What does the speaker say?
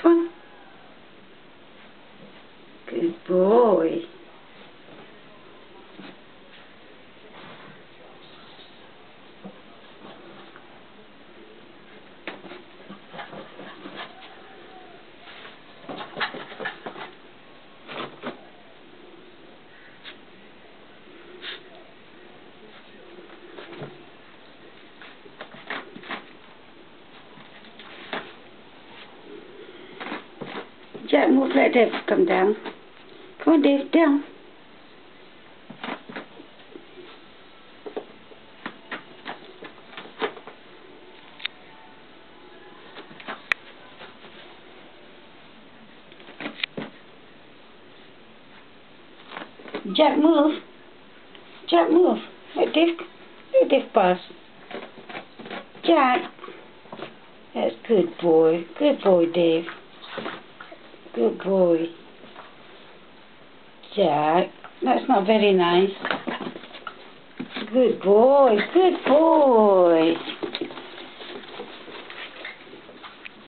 Come on. Good boy. Jack, move, let Dave come down. Come on, Dave, down. Jack, move. Jack, move. Let Dave pass. Jack. That's good boy. Good boy, Dave. Good boy. Jack. That's not very nice. Good boy. Good boy.